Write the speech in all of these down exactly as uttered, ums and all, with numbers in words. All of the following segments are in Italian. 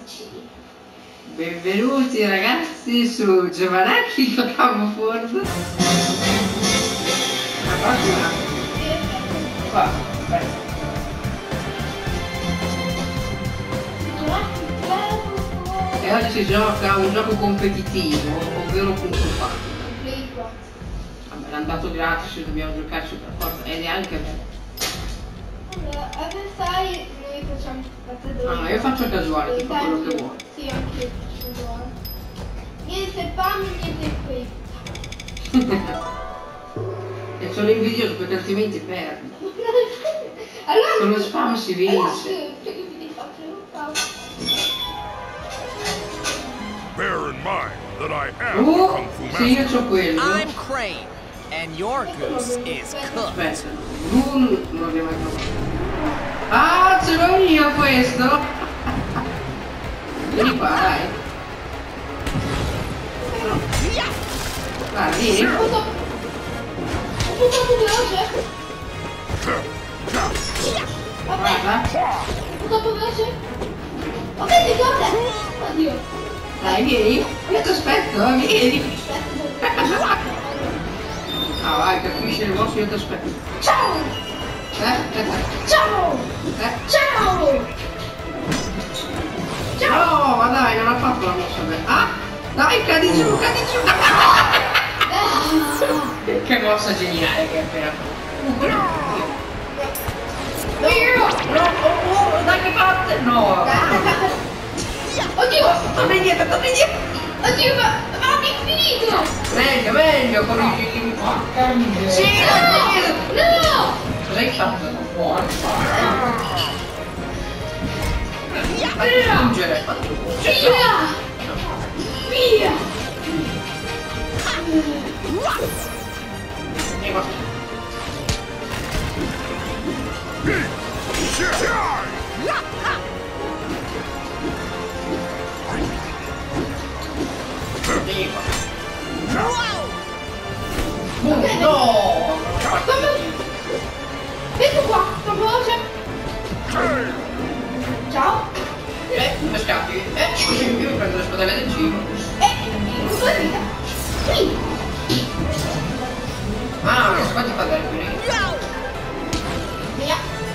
Benvenuti ragazzi su Giovanacchi Giocavo Ford. Qua, aspetta. E oggi si gioca un gioco competitivo, ovvero punto fatto. Vabbè, è andato gratis, dobbiamo giocarci per forza, ed è anche bello. Allora, avversari noi facciamo battaglie. Ah, io faccio casuale, ti fa quello che vuoi. Sì, anche io faccio casuale. Niente spam, niente qui. E sono invidioso perché altrimenti perdi. Allora, con lo spam si vince. Allora, Bear in mind that I am Uh, a Kung Fu sì, io master. c'ho quello. I'm Crane, and your goose is cooked. Aspetta, non non l'abbiamo mai provato. Ah, ce l'ho io questo! Vieni qua, dai. No. Guarda, vieni. un po' più veloce. Guarda. Un po' più veloce. Ok, ti guarda. Oddio. Dai, vieni. Io ti aspetto, eh, vieni. Ah, vai, capisci il vostro, io ti aspetto. Ciao! Eh? Ciao! Eh? Ciao! No, ma dai, non ha fatto la mossa bene. Ah, dai, cadi giù, cadi giù. Che mossa geniale che hai appena fatto. No, oh, oh, dai che parte. No. Oddio! Torna indietro, torna indietro. Oddio, ma ma è finito! Meglio, meglio, con i giri. Porca miseria. Sì, no! No! Cosa hai fatto? Fuori. Fatti giungere, fatti giungere. Via! Via! Vieni qua. Vieni qua. Ok, No! ecco qua, troppo veloce. Ciao. Eh, come scappi? Eh, io mi prendo le spadelle del cibo. Eh, due vita. Qui. Ah, che squadri fa del qui. Via.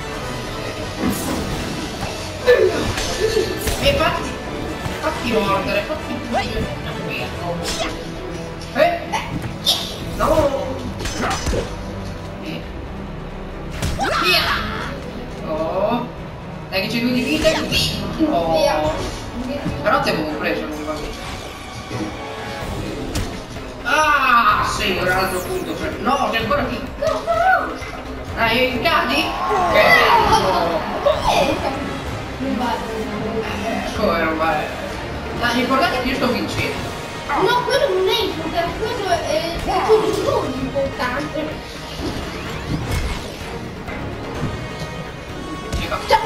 E fatti, fatti mordere, fatti mordere. Eh, no. Eh. Via. Oh. Dai che c'è due di vita. Oh. Via. Però ti avevo preso, non va bene. Ah, sì, un altro punto per... No, c'è ancora qui. No, no. Dai, cadi? Che bello. Non vale. Eh, come non vale? Dai, ricordate che io sto vincendo. No, quello non è importante, quello è il non importante. Ciao!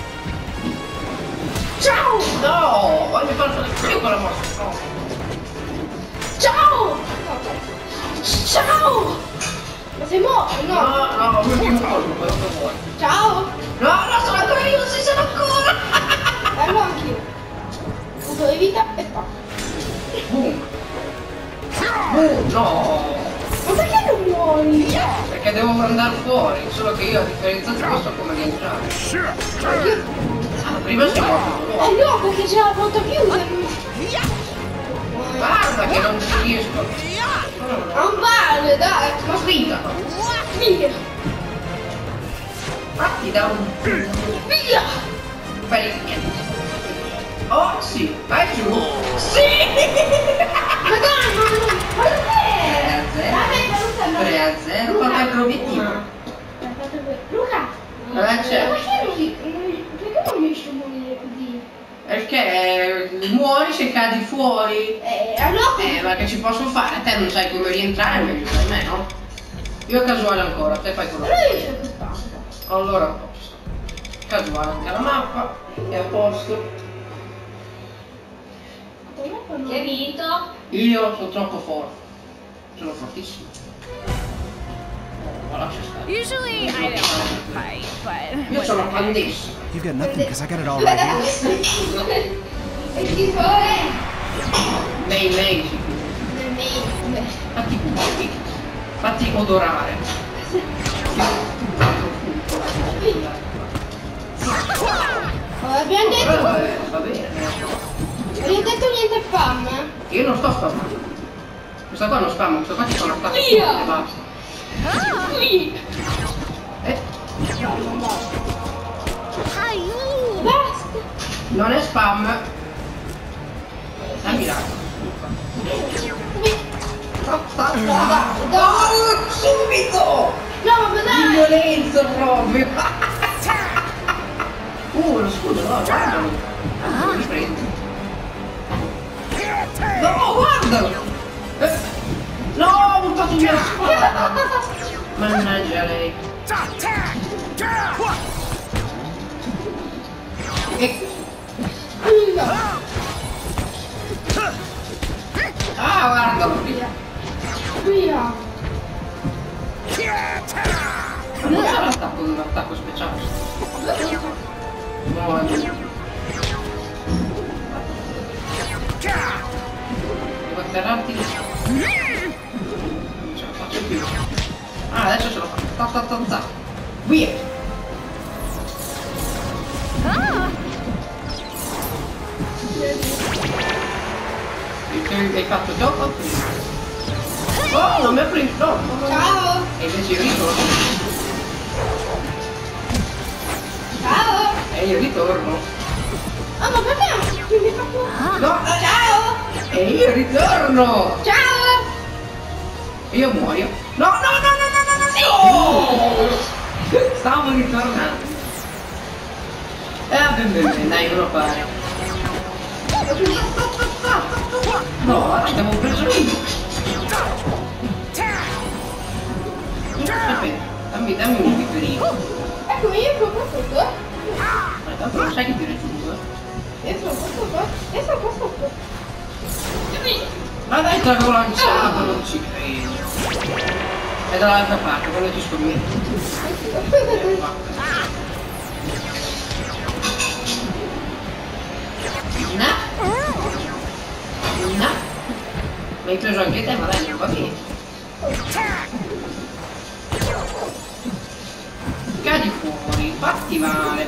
Ciao! No, voglio fare io con la mossa. No. Ciao! Ciao! Ma sei morto? No, No! no, l'ultimo colpo, quello che vuoi. Ciao! No, no, sono ancora io, non si sono ancora. Allora anch'io. Punto di vita e qua. Boom. Boom, no. Ma perché non muori? Perché devo andare fuori, solo che io a differenza di questo so come rientrare. Ah, prima si è morto. Eh no, perché c'è la porta chiusa. Guarda che non ci riesco. Non vale, dai. Ma sfida. Via! Fatti da un Via! parecchio. Oh sì, vai giù. Sì! Ma dai, ma non... Ma perché? tre a zero, quanto è l'obiettivo? Luca! Eh, Ma c'è. perché non, non, perché non riesci a morire così? Perché muori se cadi fuori. Eh, allora... Eh, ma che ci posso fare? Te non sai come rientrare, meglio per me, no? Io casuale ancora, te fai quello Allora che riesci a quest'altro. vuoi. Allora a posto. Casuale anche la mappa, è a posto. Chi ha vinto? Io sono troppo forte. Sono fortissimo. Ma lascia stare. Usually I don't fight, but Io sono grandissimo. You've got nothing because I got it all right here. E tipo è? Lei, lei si chiude. Fatti buchi. Fatti odorare. Oh, abbiamo detto... Vabbè, va bene. Abbiamo detto niente spam. Io non sto spammando. Questa qua non spamma, questa qua ci sono attacchi Via! e basta. Qui. Eh, Basta. non è spam. Dammi l'acqua. Dai. Subito! No, ma Di dai. violenza proprio! Uh, lo scudo, no, guardalo! Ah, li prendi! No, guardalo! Eh. No, ho buttato via la spada! Mannaggia lei! E... Ah, guardalo! Via. Via. Non c'è l'attacco, un attacco speciale. No, è vero. Devo atterrarti. Non ce la faccio più. Ah, adesso ce la faccio. Ta ta ta ta. Via! Hai fatto gioco? Oh, non mi ha preso! Ciao. E invece io ritorno. Ciao. E io ritorno. Ah, ma perché? Mi hai fatto... No! Ciao. E io ritorno! Ciao. E io muoio. No, no, no, no, no, no, no! No! Stavo ritornando. Eh, ben ben ben, dai, lo fare. No, abbiamo preso io. Aspetta, dammi, dammi un piperino. Ecco, io sono sotto. Ma tanto non sai che ti raggiungo. Io sono sotto. Io sono sotto. Ma dai, te l'avevo lanciato, non ci credo. È dall'altra parte, quello ci scommetto. Eh, qua. No. No. Mi hai preso anche te, ma dai, non va bene. Cadi fuori, fatti male.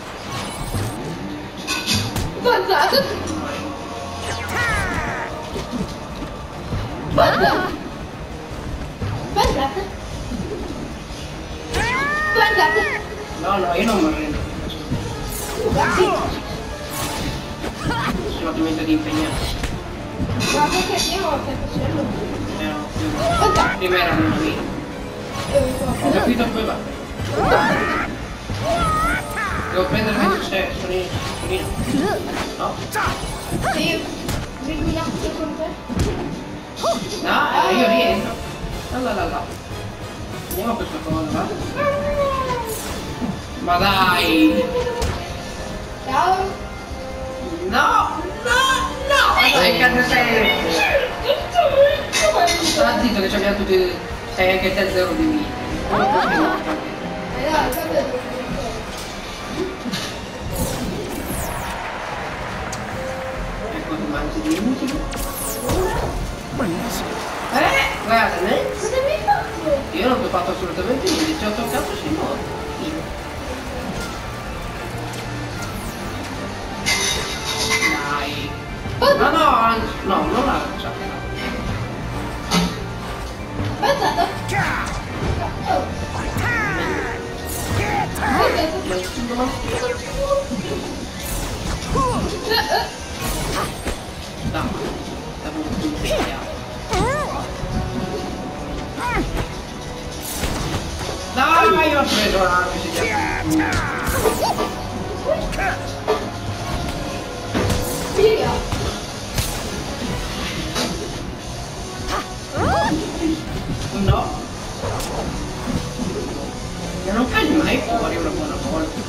Bazzato. Bazzato. Bazzato. Bazzato. No, no, io non mi arrendo. Sono diventato impegnato. Ma perché io ho facendo? Eh, no, prima era una vita. Ho capito come va. Devo prendere mentre c'è Sonino. Sonino. No? Se io vengo un attimo con te. No, eh, io rientro. Là là là. Andiamo a questa cosa, va? Ma dai! Ciao. No! No! No! Dai, cazzo sei! Sta zitto che ci abbiamo tutti. Sei anche te zero di vita. Eh no, guarda. Ecco, ti mangi di musica. Eh, guarda, né? Cosa mi hai fatto? Io non ti ho fatto assolutamente niente, ti ho toccato sui morti. Dai. Ma no, no, non la lanciate, no. Bazzato. Oh. No, stavo iniziando. Dai, ho preso l'armi, si chiama. Via. No. E non cadi mai fuori una buona volta.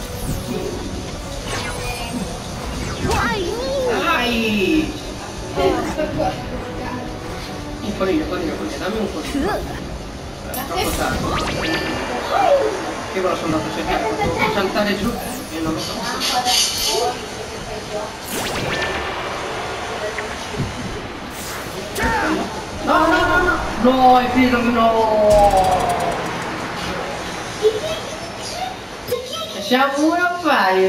Dai! Un coniglio, coniglio, coniglio, dammi un coniglio. Eh, troppo tardi. Io me lo sono andato a cercare, potevo saltare giù e non lo so. No, è finito, no! Siamo uno pari.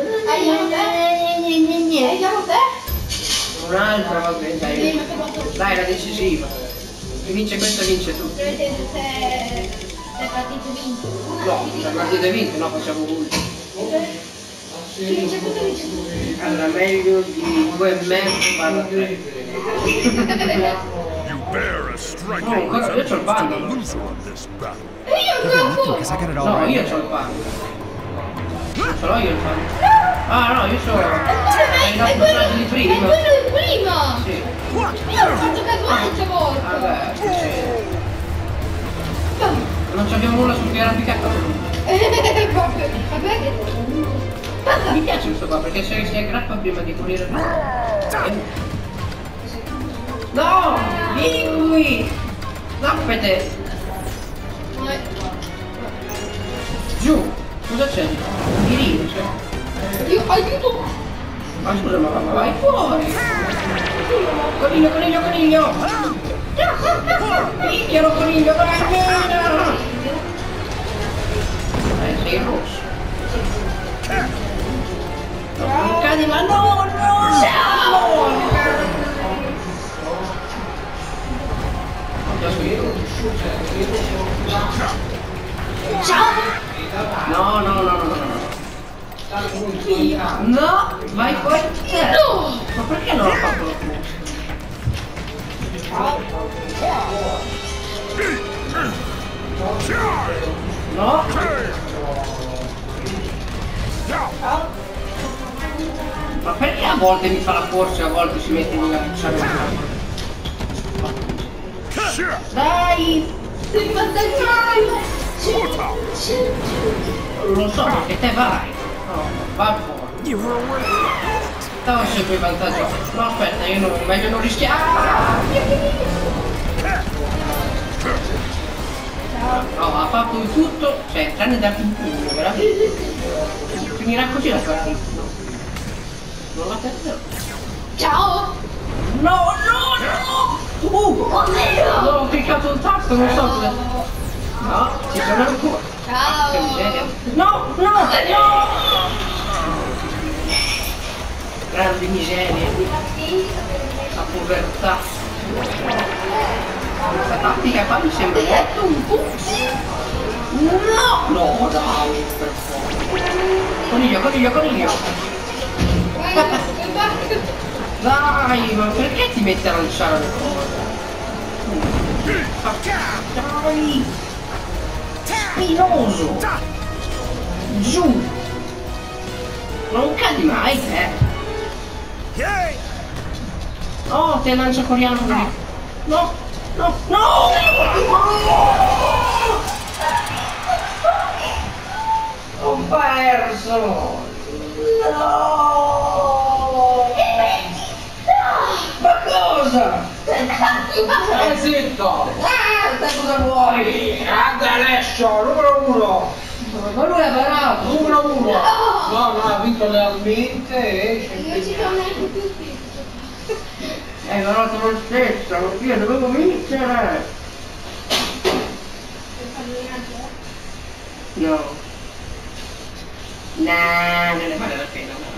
Andiamo te? Un'altra, va bene, dai. Dai, la decisiva. Chi vince questo vince tu. Se le partite vinte. No, se la partita vinta, no, facciamo uno. Chi vince questo vince tu. Allora, meglio di due e mezzo barra tre. You bear a striking No, ancora io c'ho il resemblance to the bando. loser of this battle. E io I got nothing gioco! because I got it all No, right io here. c'ho il bando. Ce l'ho io il bando. Ah, no, io c'ho... Ma Hai è dato quello, personaggio di è prima. quello di prima! Sì. Io l'ho fatto casuale stavolta! Vabbè, sì. Non abbiamo nulla sul piano arrampicato. Vabbè, vabbè. Mi piace questo qua perché se si aggrappa prima di pulire. No! Vieni qui! Zappete! Giù! Cosa c'è? Un ghirino c'è? Io aiuto! Ma scusa, ma ma vai fuori! Coniglio, coniglio, coniglio! Picchialo, coniglio, vai via! Eh, sei rosso! Non cadi, ma no, no, no! Ciao! No, no, no, no, no, no. No, vai fuori te! No! Ma perché non l'ha fatto lo scusa? No? Ma perché a volte mi fa la forza e a volte si mette in una picciata? Dai! Devi mandare Non lo so, perché te vai! No, va fuori! Stavo sempre in vantaggio. No, aspetta, io non, meglio non rischiare. No, ha fatto di tutto, cioè, tranne darti un pugno, veramente. Finirà così la partita. No. Non la perderò. Ciao! No, no, no! Uh! No, ho cliccato il tasto, non so cosa. No, ci sono ancora. Ciao! Che miseria. No, no, no! Grande miseria, la povertà. Questa tattica qua mi sembra molto un po'. No! No, dai, per favore. Coniglio, coniglio, coniglio. Dai, ma perché ti metti a lanciare le cose? Dai! Spinoso! Giù! Non cadi mai, te! Oh, te lancia coreano lì! No! No! No! Ho perso! No! Ma cosa? Stai zitto! Ah, te cosa vuoi? Grande Alessio, numero uno! Ma lui è bravo, numero uno! No, no, ha vinto realmente e... Non ci sono neanche più scritto. Eh, però sono lo stesso, io dovevo vincere! No. Nah, non ne vale la pena.